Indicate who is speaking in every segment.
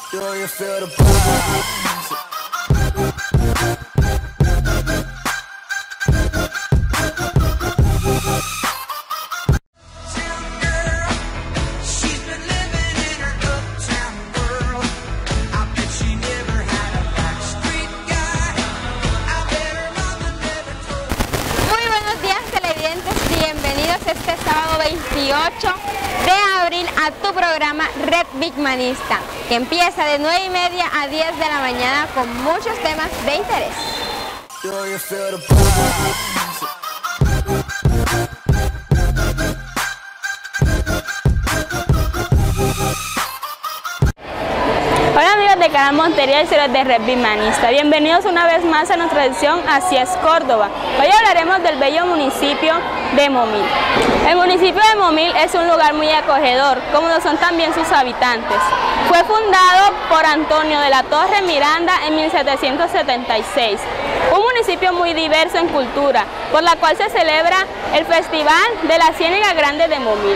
Speaker 1: Do you feel the vibes?
Speaker 2: Este sábado 28 de abril a tu programa Red Bigmanista, que empieza de 9:30 a 10 de la mañana con muchos temas de interés.
Speaker 3: Hola amigos de Canal Montería y seres de Red Bigmanista, bienvenidos una vez más a nuestra edición Así es Córdoba. Hoy hablaremos del bello municipio de Momil. El municipio de Momil es un lugar muy acogedor, como lo son también sus habitantes. Fue fundado por Antonio de la Torre Miranda en 1776, un municipio muy diverso en cultura, por la cual se celebra el Festival de la Ciénaga Grande de Momil.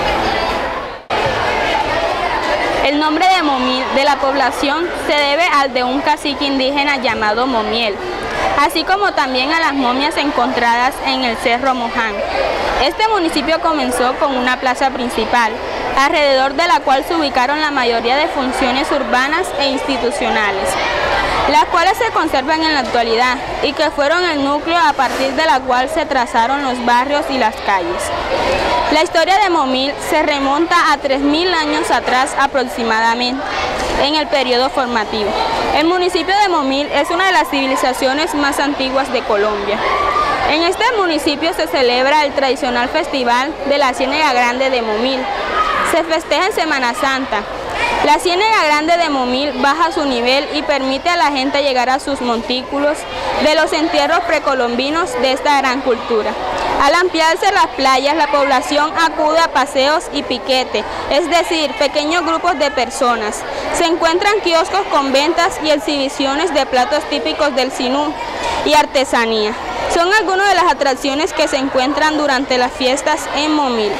Speaker 3: El nombre de Momil de la población se debe al de un cacique indígena llamado Momiel, así como también a las momias encontradas en el Cerro Moján. Este municipio comenzó con una plaza principal, alrededor de la cual se ubicaron la mayoría de funciones urbanas e institucionales, las cuales se conservan en la actualidad y que fueron el núcleo a partir de la cual se trazaron los barrios y las calles. La historia de Momil se remonta a 3000 años atrás aproximadamente, en el periodo formativo. El municipio de Momil es una de las civilizaciones más antiguas de Colombia. En este municipio se celebra el tradicional Festival de la Ciénaga Grande de Momil. Se festeja en Semana Santa. La Ciénaga Grande de Momil baja su nivel y permite a la gente llegar a sus montículos de los entierros precolombinos de esta gran cultura. Al ampliarse las playas, la población acude a paseos y piquete, es decir, pequeños grupos de personas. Se encuentran kioscos con ventas y exhibiciones de platos típicos del Sinú y artesanía. Son algunas de las atracciones que se encuentran durante las fiestas en Momil.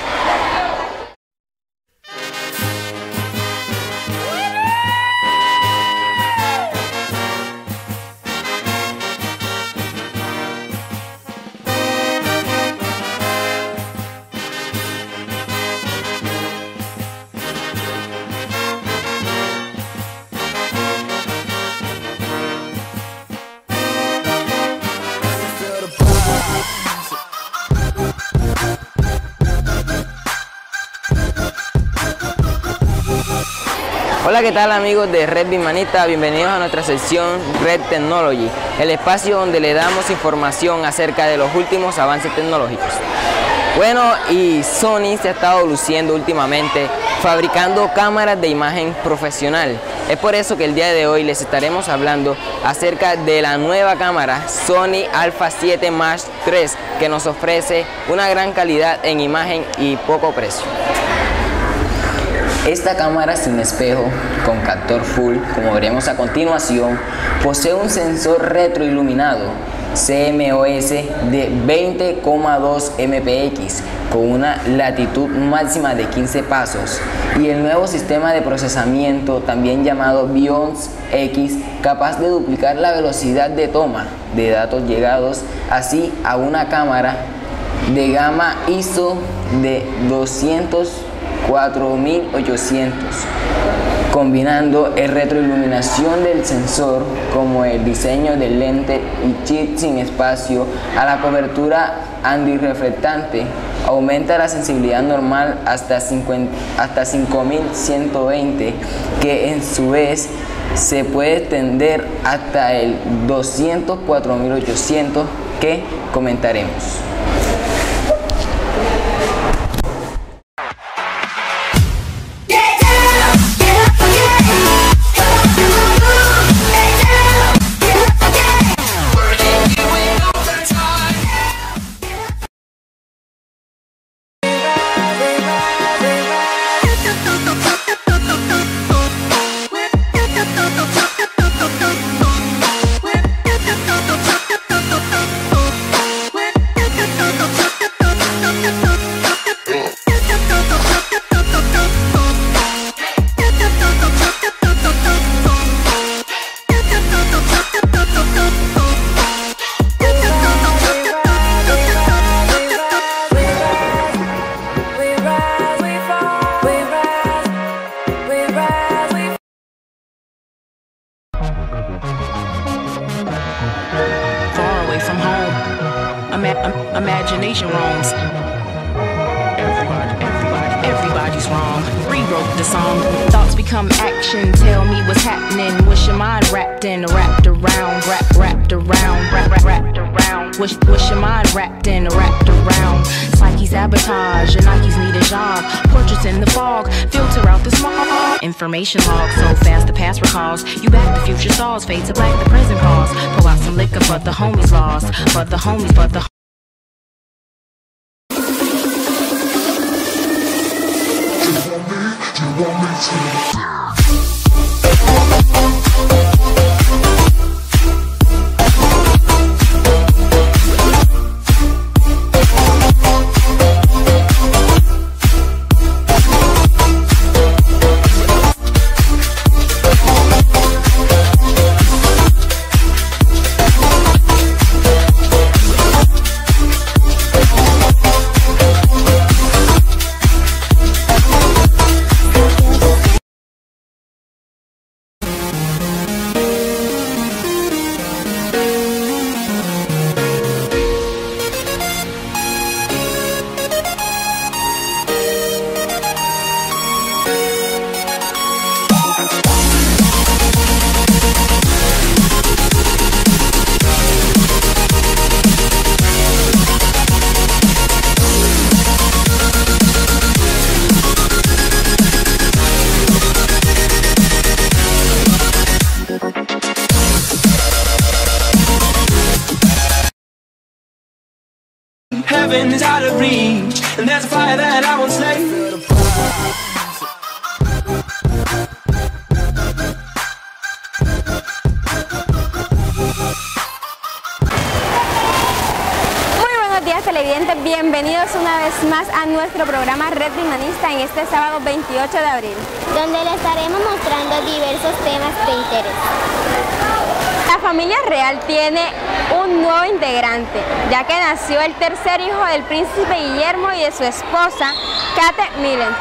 Speaker 4: Hola, ¿qué tal amigos de Red Bigmanista? Bienvenidos a nuestra sección Red Technology, el espacio donde le damos información acerca de los últimos avances tecnológicos. Bueno, y Sony se ha estado luciendo últimamente fabricando cámaras de imagen profesional. Es por eso que el día de hoy les estaremos hablando acerca de la nueva cámara Sony Alpha 7 Mark III, que nos ofrece una gran calidad en imagen y poco precio. Esta cámara sin espejo, con captor full, como veremos a continuación, posee un sensor retroiluminado CMOS de 20,2 MPX con una latitud máxima de 15 pasos y el nuevo sistema de procesamiento, también llamado BIOS X, capaz de duplicar la velocidad de toma de datos llegados así a una cámara de gama ISO de 204.800, combinando el retroiluminación del sensor como el diseño del lente y chip sin espacio a la cobertura antirreflectante. Aumenta la sensibilidad normal hasta 5120, que en su vez se puede extender hasta el 204.800 que comentaremos.
Speaker 5: Imagination roams. Everybody's wrong. Rewrote the song. Thoughts become action. Tell me what's happening. What's your mind wrapped in? Wrapped around. Wrapped around. Wrapped around. What's your mind wrapped in? Wrapped around. Psyche sabotage. Your Nikes need a job. Portraits in the fog. Filter out the smog. Information log. So fast the past recalls. You back the future stalls. Fade to black the present calls. Pour out some liquor but the homies lost. But the homies.
Speaker 1: You want me to?
Speaker 6: Heaven is out of reach, and there's a fire that I won't slay.
Speaker 2: Muy buenos días televidentes, bienvenidos una vez más a nuestro programa Red Humanista en este sábado 28 de abril,
Speaker 7: donde le estaremos mostrando diversos temas de interés.
Speaker 2: La familia real tiene un nuevo integrante, ya que nació el tercer hijo del príncipe Guillermo y de su esposa, Kate Middleton.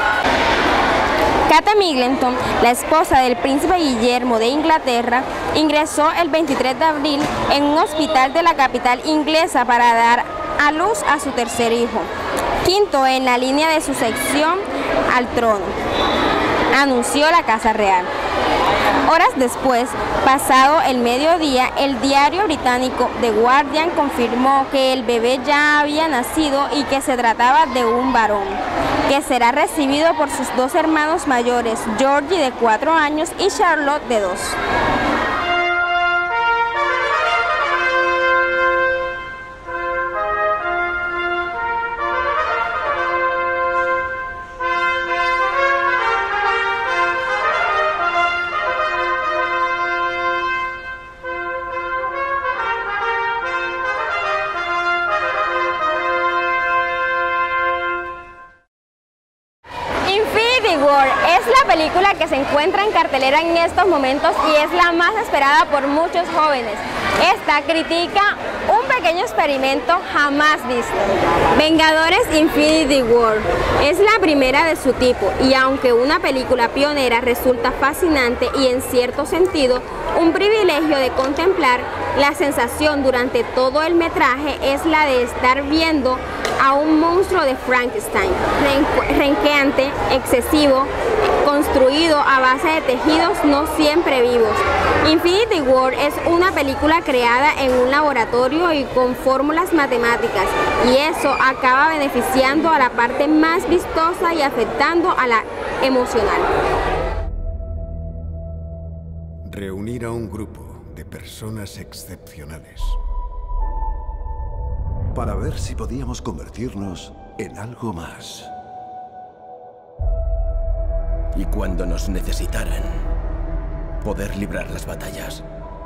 Speaker 2: Kate Middleton, la esposa del príncipe Guillermo de Inglaterra, ingresó el 23 de abril en un hospital de la capital inglesa para dar a luz a su tercer hijo, quinto en la línea de sucesión al trono, anunció la Casa Real. Horas después, pasado el mediodía, el diario británico The Guardian confirmó que el bebé ya había nacido y que se trataba de un varón, que será recibido por sus dos hermanos mayores, Georgie de 4 años y Charlotte de 2. Es la película que se encuentra en cartelera en estos momentos y es la más esperada por muchos jóvenes. Esta critica un pequeño experimento jamás visto. Vengadores Infinity War es la primera de su tipo y aunque una película pionera resulta fascinante y en cierto sentido un privilegio de contemplar, la sensación durante todo el metraje es la de estar viendo a un monstruo de Frankenstein, renqueante, excesivo, construido a base de tejidos no siempre vivos. Infinity War es una película creada en un laboratorio y con fórmulas matemáticas, y eso acaba beneficiando a la parte más vistosa y afectando a la emocional.
Speaker 8: Reunir a un grupo de personas excepcionales para ver si podíamos convertirnos en algo más.
Speaker 9: Y cuando nos necesitaran, poder librar las batallas.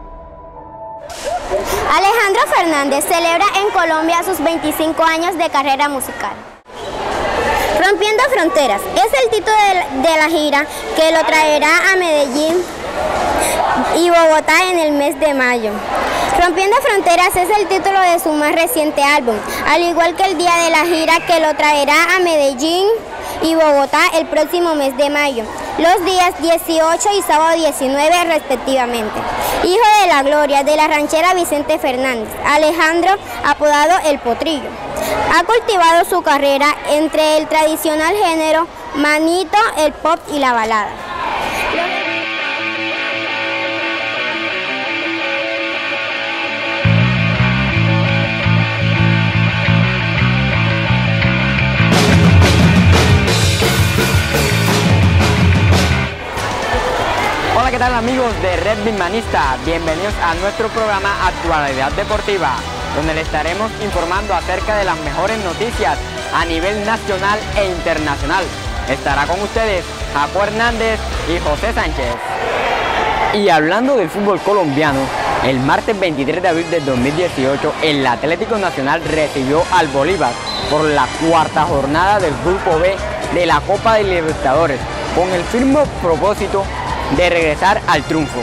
Speaker 7: Alejandro Fernández celebra en Colombia sus 25 años de carrera musical. Rompiendo Fronteras es el título de la gira que lo traerá a Medellín y Bogotá en el mes de mayo. Rompiendo Fronteras es el título de su más reciente álbum, al igual que el día de la gira que lo traerá a Medellín y Bogotá el próximo mes de mayo. los días 18 y sábado 19 respectivamente. Hijo de la gloria de la ranchera Vicente Fernández, Alejandro, apodado El Potrillo. Ha cultivado su carrera entre el tradicional género manito, el pop y la balada.
Speaker 10: Hola, ¿qué tal amigos de Red Bitmanista? Bienvenidos a nuestro programa Actualidad Deportiva, donde les estaremos informando acerca de las mejores noticias a nivel nacional e internacional. Estará con ustedes Jaco Hernández y José Sánchez. Y hablando del fútbol colombiano, el martes 23 de abril del 2018, el Atlético Nacional recibió al Bolívar por la cuarta jornada del Grupo B de la Copa de Libertadores, con el firme propósito de regresar al triunfo.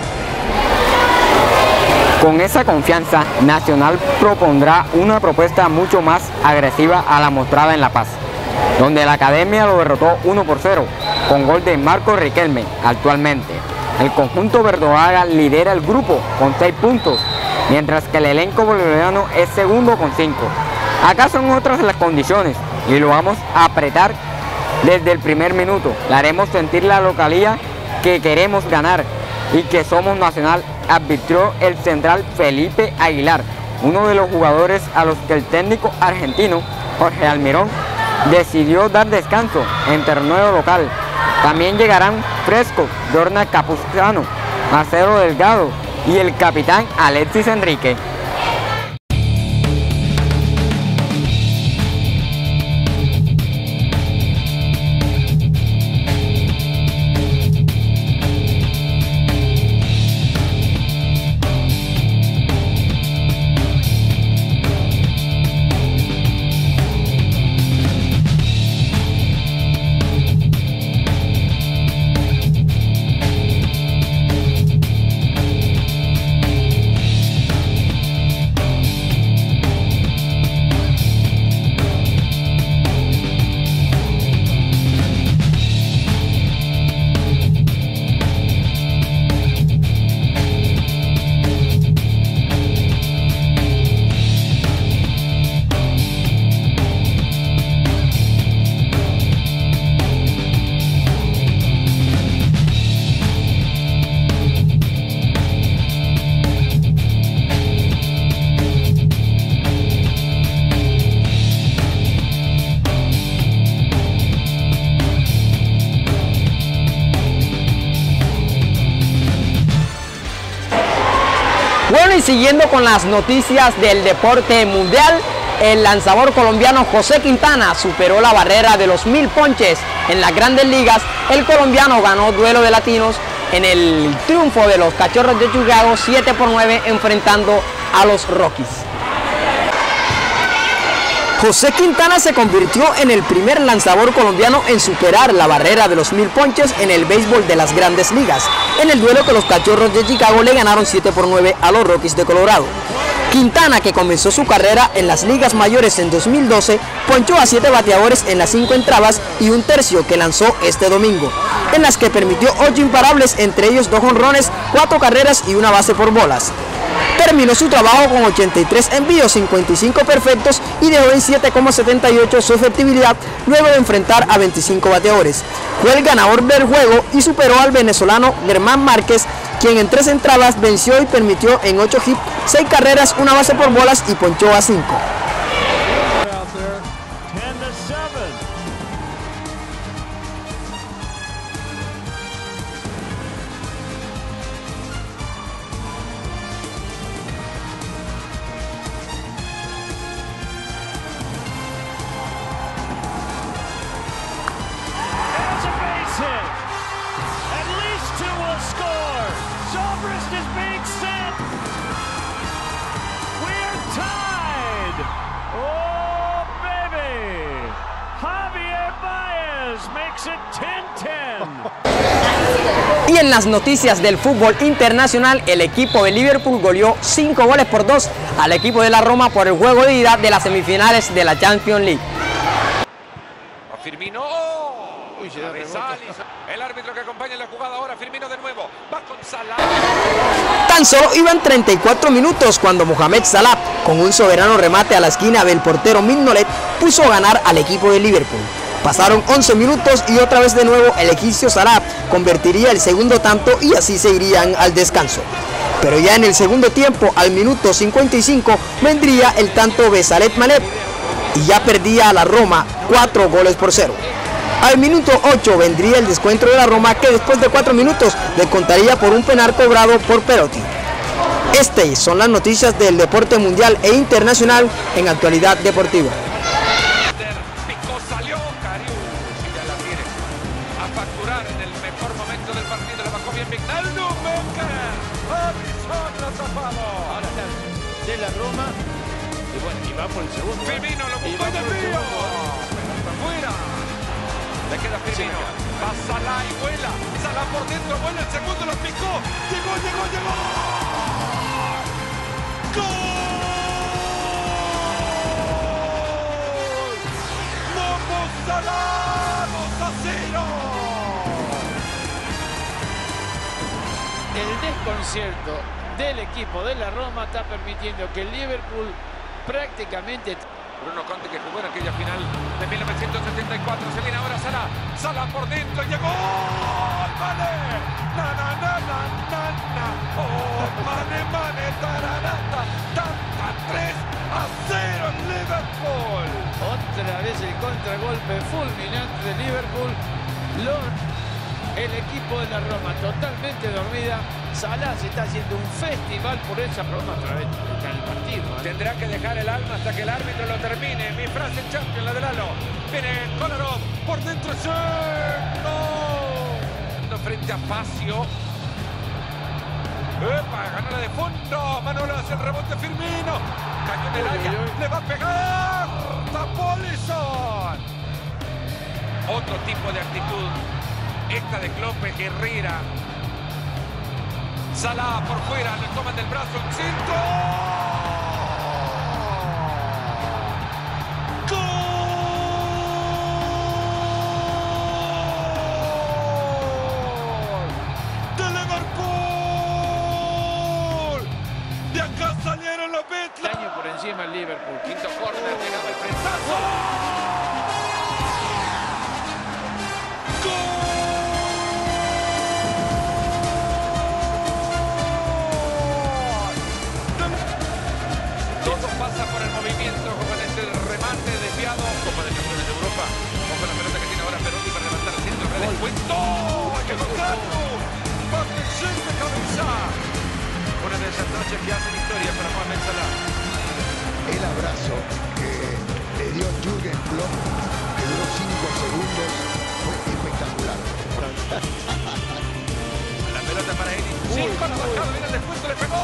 Speaker 10: Con esa confianza, Nacional propondrá una propuesta mucho más agresiva a la mostrada en La Paz, donde la Academia lo derrotó 1-0 con gol de Marco Riquelme. Actualmente, el conjunto verdolaga lidera el grupo con 6 puntos, mientras que el elenco bolivariano es segundo con 5. Acá son otras las condiciones y lo vamos a apretar desde el primer minuto. Le haremos sentir la localía que queremos ganar y que somos Nacional, advirtió el central Felipe Aguilar, uno de los jugadores a los que el técnico argentino Jorge Almirón decidió dar descanso en torneo local. También llegarán frescos Jordan Capuzano, Marcelo Delgado y el capitán Alexis Enrique. Bueno, y siguiendo con las noticias del deporte mundial, el lanzador colombiano José Quintana superó la barrera de los 1000 ponches en las Grandes Ligas. El colombiano ganó duelo de latinos en el triunfo de los Cachorros de Chicago 7-9 enfrentando a los Rockies. José Quintana se convirtió en el primer lanzador colombiano en superar la barrera de los 1000 ponches en el béisbol de las Grandes Ligas, en el duelo que los Cachorros de Chicago le ganaron 7-9 a los Rockies de Colorado. Quintana, que comenzó su carrera en las ligas mayores en 2012, ponchó a 7 bateadores en las 5 entradas y un tercio que lanzó este domingo, en las que permitió 8 imparables, entre ellos 2 jonrones, 4 carreras y una base por bolas. Terminó su trabajo con 83 envíos, 55 perfectos y dejó en 7,78 su efectividad luego de enfrentar a 25 bateadores. Fue el ganador del juego y superó al venezolano Germán Márquez, quien en 3 entradas venció y permitió en 8 hits, 6 carreras, una base por bolas y ponchó a 5. Y en las noticias del fútbol internacional, el equipo de Liverpool goleó 5-2 al equipo de la Roma por el juego de ida de las semifinales de la Champions League.
Speaker 11: Firmino, El árbitro que acompaña la jugada ahora, Firmino de nuevo, va con Salah.
Speaker 12: Tan solo iban 34 minutos cuando Mohamed Salah, con un soberano remate a la esquina del portero Mignolet, puso a ganar al equipo de Liverpool. Pasaron 11 minutos y otra vez de nuevo el egipcio Salah convertiría el segundo tanto y así se irían al descanso. Pero ya en el segundo tiempo, al minuto 55, vendría el tanto de Salah Mané y ya perdía a la Roma 4-0. Al minuto 8 vendría el descuento de la Roma, que después de 4 minutos descontaría por un penal cobrado por Perotti. Estas son las noticias del deporte mundial e internacional en Actualidad Deportiva.
Speaker 11: Salió Karius y ya la tiene a facturar en el mejor momento del partido. La bajó bien Wijnaldum, Becker, Alisson la tapado.
Speaker 13: Ahora está de la Roma y bueno, y va por el segundo.
Speaker 11: Firmino lo buscó de Río. Fuera. Le queda Firmino. Va Salah y vuela. Salah por dentro, vuela el segundo, lo picó. Llegó. ¡Gol! Salah, 2-0.
Speaker 13: El desconcierto del equipo de la Roma está permitiendo que el Liverpool prácticamente...
Speaker 11: Bruno Conte, que jugó en aquella final de 1974, se viene ahora Salah por dentro, llegó. ¡Mane! ¡Oh, Mane! ¡Tararata! ¡Tanta! 3-0 en Liverpool.
Speaker 13: Otra vez el contragolpe fulminante de Liverpool. El equipo de la Roma totalmente dormida. Salah se está haciendo un festival por esa Roma otra vez está en el partido.
Speaker 11: Tendrá que dejar el alma hasta que el árbitro lo termine. Mi frase champion, la de Lalo. Viene Kolarov por dentro. ¡Sí! ¡No! Frente a Facio. ¡Epa! Gana la de fondo. Manolo hace el rebote Firmino. Cayó en el área. Le va a pegar. Tapó Alisson. Otro tipo de actitud. Esta de Klopp, Herrera. Salah por fuera. Le toman del brazo el centro. Salieron los Beatles.
Speaker 13: Año por encima el Liverpool.
Speaker 11: Quinto córner, llegaba el prensazo. ¡Gol! Todo pasa por el movimiento con este remate desviado. Copa de Campeones de Europa. Ojo la pelota que tiene ahora Perotti para levantar el centro. Redescuento. ¡Qué contrato! ¡Protección de cabeza! Una de esas noches que hacen historia para Mohamed Salah.
Speaker 14: El abrazo que le dio Jürgen Klopp, que duró 5 segundos, fue espectacular.
Speaker 11: La pelota para Edin. Sí, para bajar, viene el descuento, le pegó.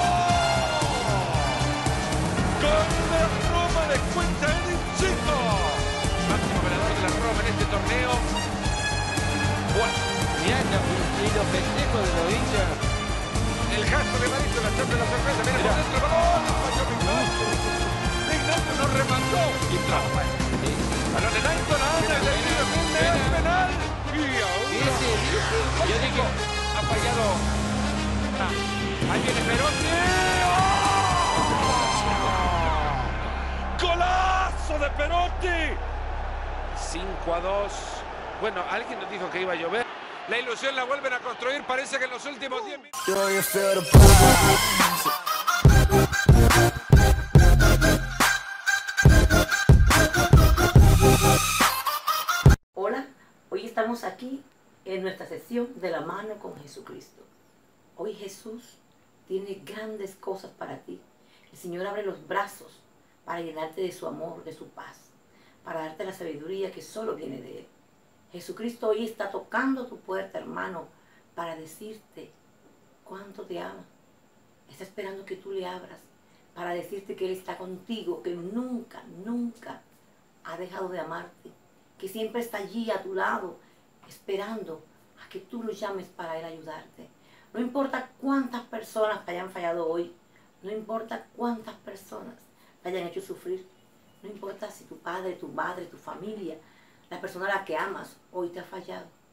Speaker 11: Gol de Roma, descuenta Edin Zico. Máximo ganador de la Roma en este torneo. Bueno.
Speaker 13: Mirá, y los festejos de los hinchas.
Speaker 11: El gesto de Marito, la chapa de la sorpresa. Viene por dentro, gol. Falló Wijnaldum no remató. Y trapa. Balón en alto, la anda, el tiro es penal. Y aún. Yo digo, ha fallado. Ahí viene Perotti. ¡Oh! ¡Golazo de Perotti! 5-2. Bueno, alguien nos dijo que iba a llover. La ilusión la vuelven a construir, parece que en los últimos 10 minutos.
Speaker 15: Hola, hoy estamos aquí en nuestra sesión de la mano con Jesucristo. Hoy Jesús tiene grandes cosas para ti. El Señor abre los brazos para llenarte de su amor, de su paz, para darte la sabiduría que solo viene de Él. Jesucristo hoy está tocando tu puerta, hermano, para decirte cuánto te ama. Está esperando que tú le abras para decirte que Él está contigo, que nunca, nunca ha dejado de amarte, que siempre está allí a tu lado, esperando a que tú lo llames para Él ayudarte. No importa cuántas personas te hayan fallado hoy, no importa cuántas personas te hayan hecho sufrir, no importa si tu padre, tu madre, tu familia, la persona a la que amas hoy te ha fallado.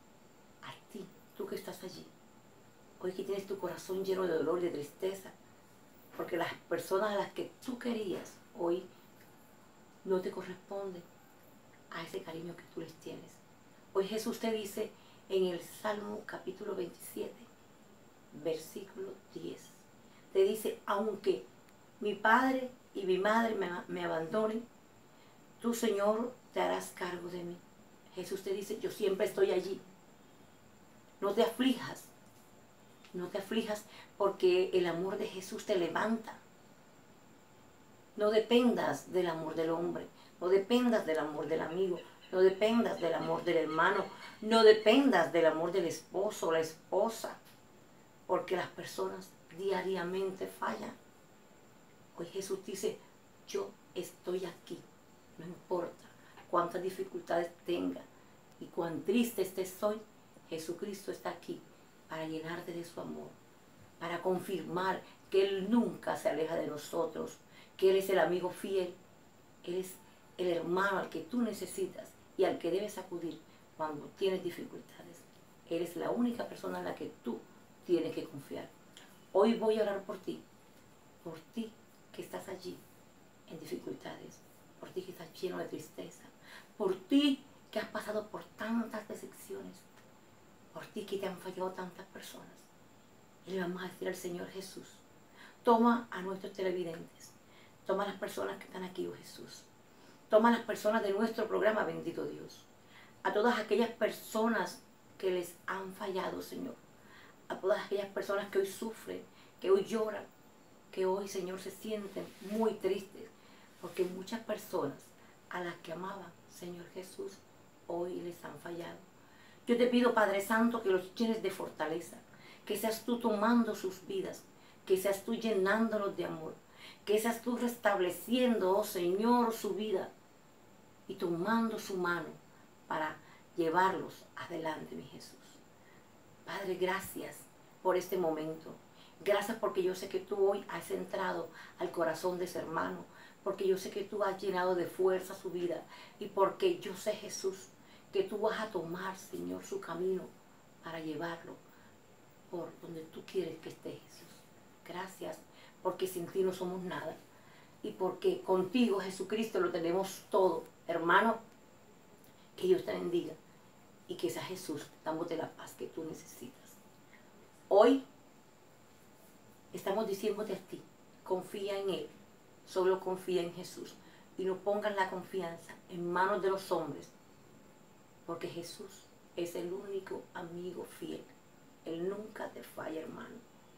Speaker 15: tú que estás allí, hoy que tienes tu corazón lleno de dolor y de tristeza, porque las personas a las que tú querías hoy no te corresponden a ese cariño que tú les tienes. Hoy Jesús te dice en el Salmo capítulo 27, versículo 10, te dice, aunque mi padre y mi madre me abandonen, tú, Señor, te harás cargo de mí. Jesús te dice, yo siempre estoy allí. No te aflijas. No te aflijas porque el amor de Jesús te levanta. No dependas del amor del hombre. No dependas del amor del amigo. No dependas del amor del hermano. No dependas del amor del esposo o la esposa. Porque las personas diariamente fallan. Hoy Jesús dice, yo estoy aquí. No importa cuántas dificultades tenga y cuán triste estés hoy, Jesucristo está aquí para llenarte de su amor, para confirmar que Él nunca se aleja de nosotros, que Él es el amigo fiel, Él es el hermano al que tú necesitas y al que debes acudir cuando tienes dificultades. Él es la única persona en la que tú tienes que confiar. Hoy voy a orar por ti que estás allí en dificultades, por ti que estás lleno de tristeza, por ti que has pasado por tantas decepciones, por ti que te han fallado tantas personas. Y le vamos a decir al Señor Jesús, toma a nuestros televidentes, toma a las personas que están aquí, oh Jesús, toma a las personas de nuestro programa, bendito Dios, a todas aquellas personas que les han fallado, Señor, a todas aquellas personas que hoy sufren, que hoy lloran, que hoy, Señor, se sienten muy tristes, porque muchas personas a las que amaban, Señor Jesús, hoy les han fallado. Yo te pido, Padre Santo, que los llenes de fortaleza, que seas tú tomando sus vidas, que seas tú llenándolos de amor, que seas tú restableciendo, oh Señor, su vida y tomando su mano para llevarlos adelante, mi Jesús. Padre, gracias por este momento. Gracias porque yo sé que tú hoy has entrado al corazón de ese hermano, porque yo sé que tú has llenado de fuerza su vida y porque yo sé, Jesús, que tú vas a tomar, Señor, su camino para llevarlo por donde tú quieres que esté, Jesús. Gracias porque sin ti no somos nada y porque contigo, Jesucristo, lo tenemos todo. Hermano, que Dios te bendiga y que sea Jesús dándote la paz que tú necesitas. Hoy estamos diciéndote a ti, confía en Él, solo confía en Jesús y no pongas la confianza en manos de los hombres, porque Jesús es el único amigo fiel. Él nunca te falla, hermano.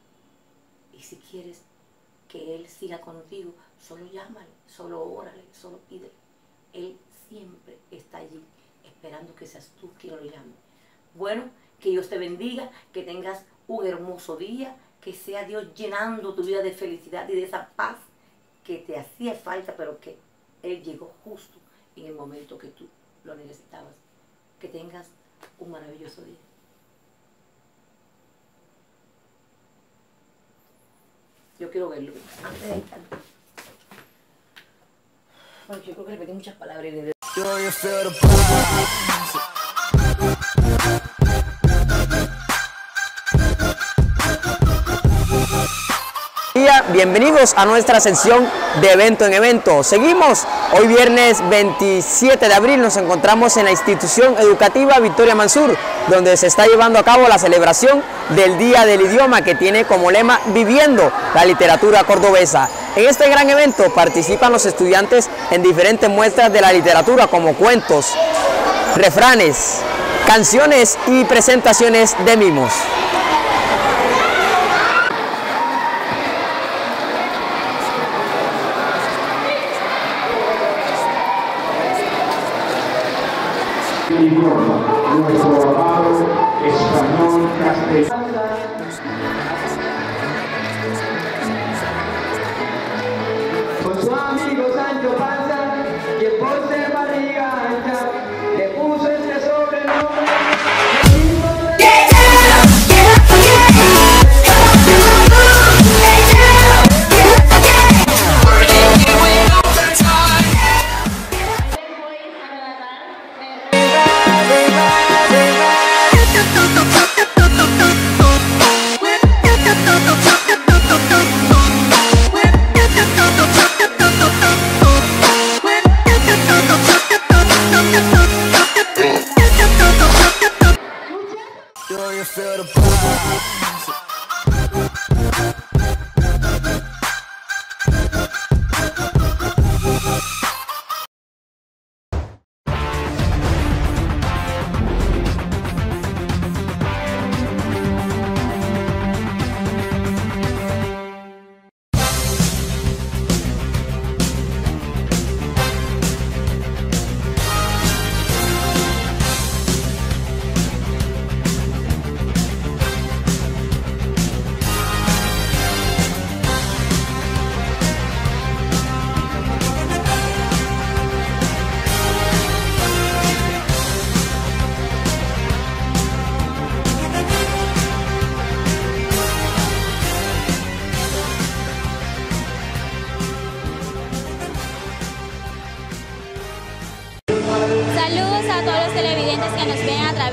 Speaker 15: Y si quieres que Él siga contigo, solo llámale, solo órale, solo pídele. Él siempre está allí, esperando que seas tú quien lo llame. Bueno, que Dios te bendiga, que tengas un hermoso día, que sea Dios llenando tu vida de felicidad y de esa paz que te hacía falta, pero que Él llegó justo en el momento que tú lo necesitabas. Que tengas un maravilloso día. Yo quiero verlo antes de estar. Bueno, yo creo que repetí muchas palabras.
Speaker 12: Bienvenidos a nuestra sección de evento en evento. Seguimos, hoy viernes 27 de abril nos encontramos en la institución educativa Victoria Mansur, donde se está llevando a cabo la celebración del Día del Idioma, que tiene como lema Viviendo la literatura cordobesa. En este gran evento participan los estudiantes en diferentes muestras de la literatura como cuentos, refranes, canciones y presentaciones de mimos.
Speaker 1: Nuestro amado español castellano.
Speaker 16: Con su amigo Sancho Panza, que por ser barriga ancha, le puso este sobrenombre.
Speaker 17: Baby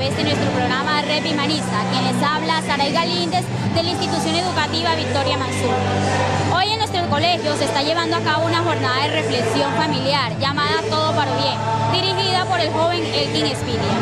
Speaker 17: través de nuestro programa Rep Humaniza. Quien les habla, Saray Galíndez, de la institución educativa Victoria Mansur. Hoy en nuestro colegio se está llevando a cabo una jornada de reflexión familiar llamada Todo para Bien, dirigida por el joven Elkin Espidia.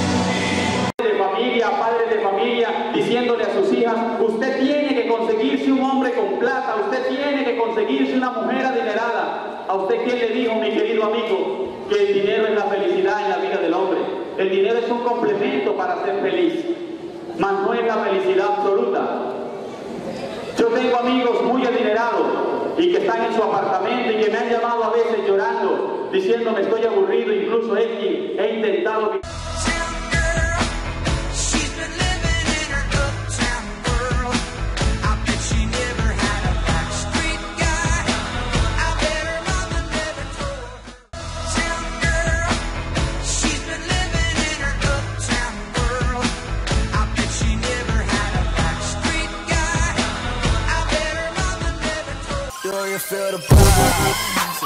Speaker 1: Padres de familia, diciéndole a sus hijas: usted tiene que conseguirse un hombre con plata, usted tiene que conseguirse una mujer adinerada. ¿A usted quién le dijo, mi querido amigo, que el dinero es la felicidad en la vida del hombre? El dinero es un complemento para ser feliz, mas no es la felicidad absoluta. Yo tengo amigos muy adinerados y que están en su apartamento y que me han llamado a veces llorando, diciéndome: estoy aburrido, incluso he intentado...
Speaker 6: Feel the vibes.